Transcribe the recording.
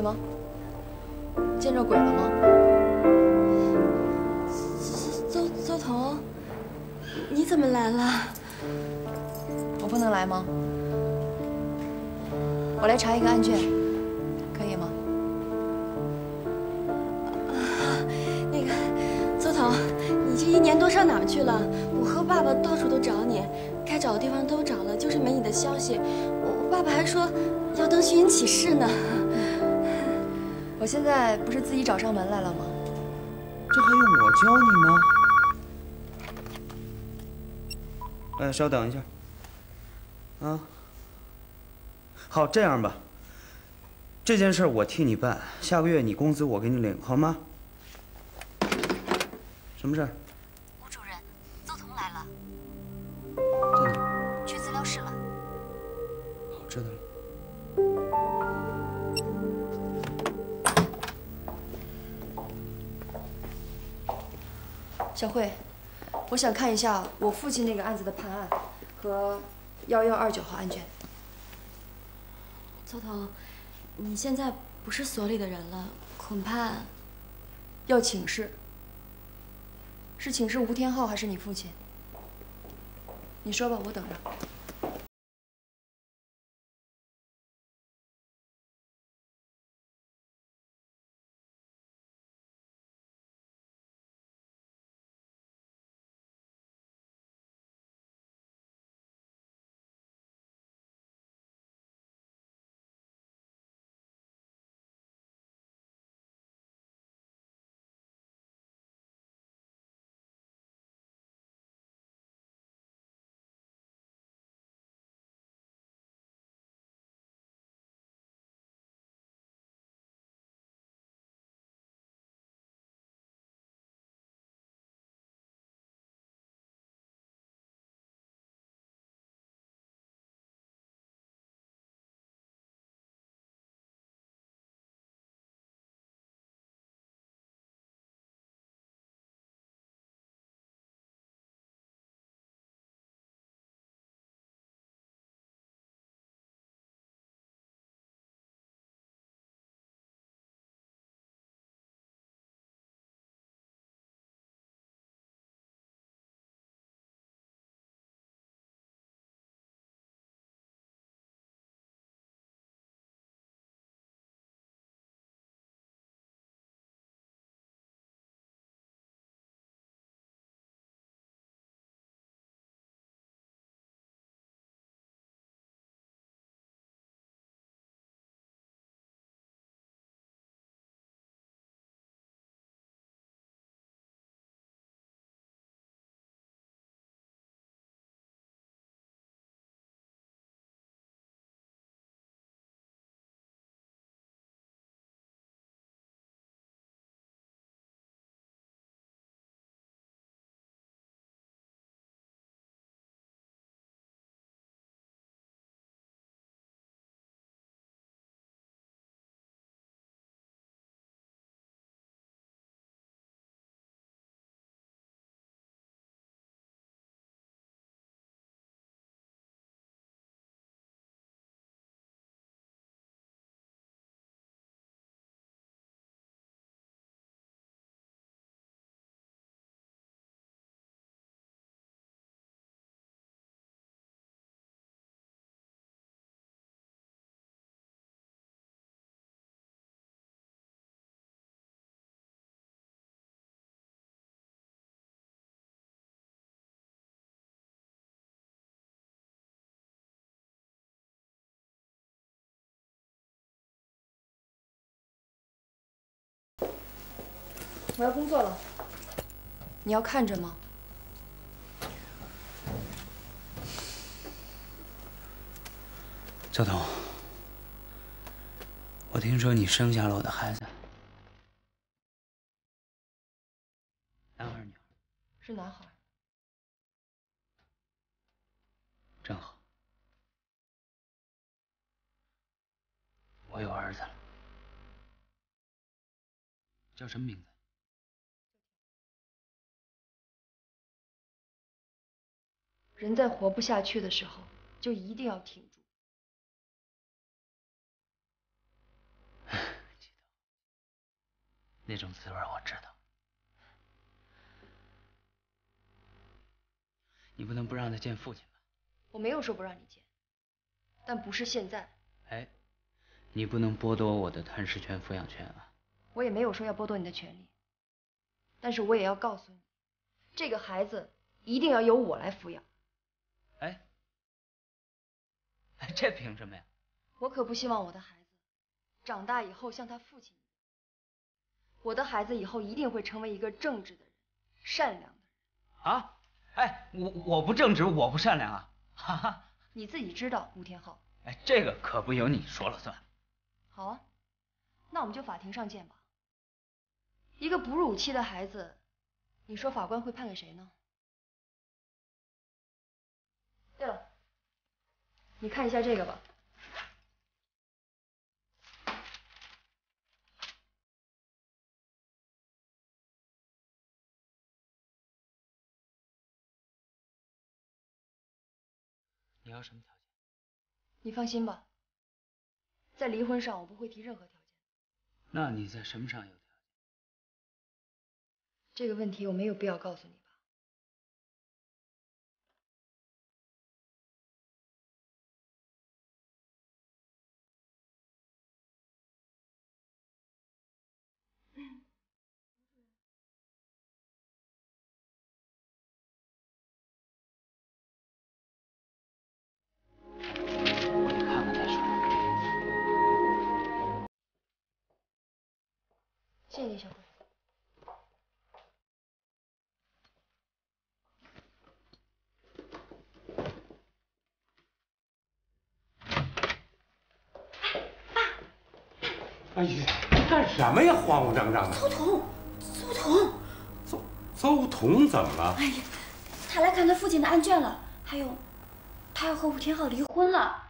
么？见着鬼了吗？ 邹彤，你怎么来了？ 我不能来吗？我来查一个案卷，可以吗？ 那个，邹彤，你这1年多上哪儿去了？我和爸爸到处都找你，该找的地方都找了，就是没你的消息。我爸爸还说要等寻人启事呢。 我现在不是自己找上门来了吗？ 这还用我教你吗？稍等一下。啊，好，这样吧，这件事我替你办，下个月你工资我给你领，好吗？什么事儿？ 吴主任，邹彤来了。 在哪儿？ 去资料室了。 好，知道了。 小慧，我想看一下我父亲那个案子的判案和1129号案卷。 邹彤，你现在不是所里的人了，恐怕要请示。是请示吴天昊还是你父亲？你说吧，我等着。我要工作了，你要看着吗？ 邹彤，我听说你生下了我的孩子，男孩女孩？ 是男孩。 正好，我有儿子了，叫什么名字？ 人在活不下去的时候，就一定要挺住。 那种滋味我知道。你不能不让他见父亲吧？ 我没有说不让你见，但不是现在。 哎，你不能剥夺我的探视权、抚养权啊！ 我也没有说要剥夺你的权利，但是我也要告诉你，这个孩子一定要由我来抚养。 哎，这凭什么呀？ 我可不希望我的孩子长大以后像他父亲一样。我的孩子以后一定会成为一个正直的人，善良的人。 啊？哎，我不正直，我不善良啊！哈哈， 你自己知道，吴天昊。 哎，这个可不由你说了算。 好啊，那我们就法庭上见吧。一个哺乳期的孩子，你说法官会判给谁呢？对了，你看一下这个吧。 你要什么条件？ 你放心吧，在离婚上我不会提任何条件。 那你在什么上有条件？ 这个问题我没有必要告诉你吧？ 我得看看再说。 谢谢你，小辉。 哎呀，你干什么呀？慌慌张张的。 邹彤，邹彤， 邹彤怎么了？ 哎呀，他来看他父亲的案卷了，还有，他要和吴天昊离婚了。